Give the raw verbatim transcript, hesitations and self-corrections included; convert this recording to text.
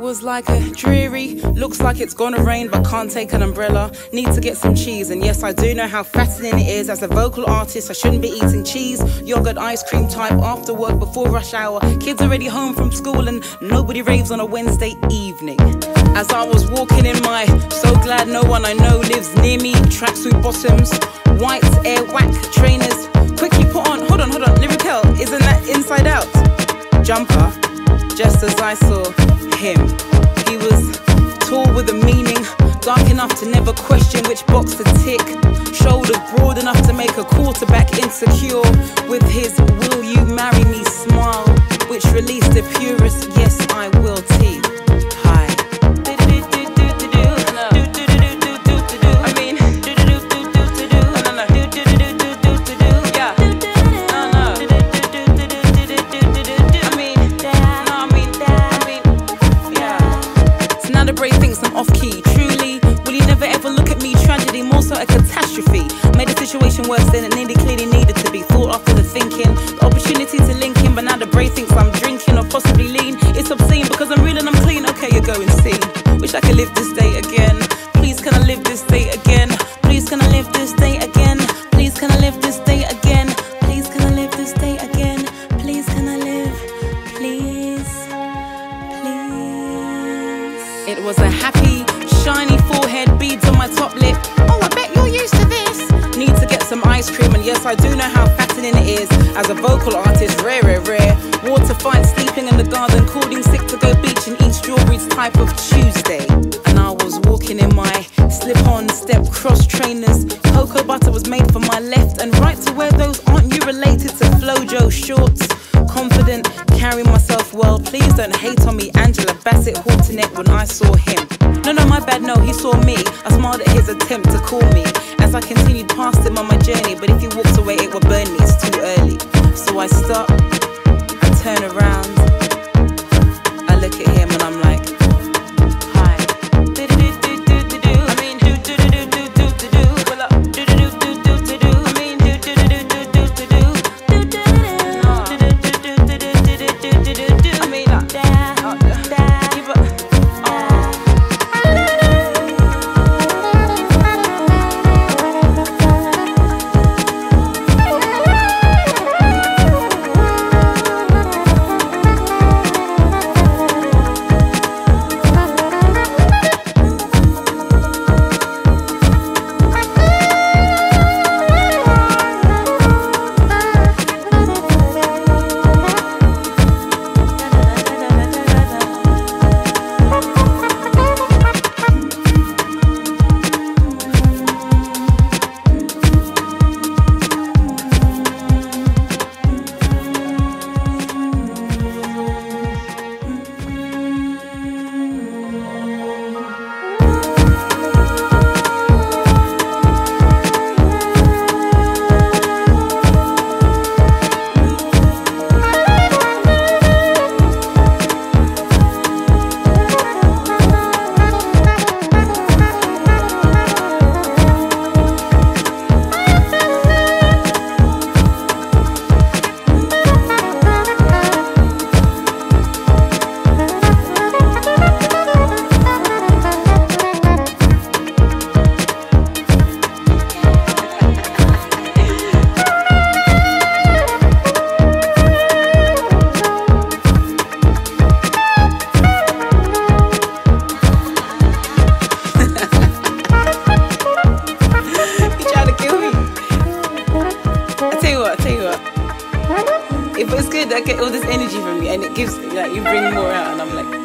was like a dreary, looks like it's gonna rain but can't take an umbrella. Need to get some cheese, and yes, I do know how fattening it is. As a vocal artist, I shouldn't be eating cheese. Yogurt, ice cream type, after work, before rush hour. Kids already home from school and nobody raves on a Wednesday evening. As I was walking in my so glad no one I know lives near me, tracksuit bottoms, white air whack trainers, quickly put on, hold on, hold on, Lyrical, isn't that Inside Out? Jumper, just as I saw him. He was tall with a meaning, dark enough to never question which box to tick, shoulders broad enough to make a quarterback insecure, with his will you marry me smile, which released the purest yes I will tea. Hi. A catastrophe made the situation worse than it nearly clearly needed to be. Thought after the thinking, the opportunity to link in, but now the brain thinks I'm drinking or possibly lean. It's obscene because I'm real and I'm clean. Okay, you're going see. Wish I could live this day again. Please can I live this day again? Please can I live this day again? Please can I live this day again? Please can I live this day again? Please can I live? Please, please. It was a happy, shiny forehead, beads on my top lip. Oh, I bet you're used to this. Need to get some ice cream, and yes, I do know how fattening it is. As a vocal artist, rare, rare, rare. Water fight, sleeping in the garden, calling sick to go beach and eat strawberries type of Tuesday. And I was walking in my slip-on step cross trainers. Cocoa butter was made for my left and right to wear those. Aren't you related to Flojo shorts? Confident, carrying myself well. Please don't hate on me, Angela Bassett Hortonet, when I saw him. No, no, my bad, no, he saw me. I smiled at his attempt to call me as I continued past him on my journey. But if he walks away, it will burn me, it's too early. So I stop, I turn around, I look at him and I'm like, hi. I mean, do do do do do do do do. Pull up, do do do do do do do. I mean, do do do do do do do do. Do do do do do do do do do do. I mean, if it's good, I get all this energy from you, and it gives, like, you bring more out, and I'm like,